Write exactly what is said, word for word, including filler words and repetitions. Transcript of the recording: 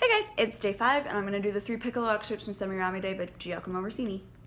Hey guys, it's day five, and I'm going to do the three piccolo excerpts from Semiramide by Giacomo Rossini.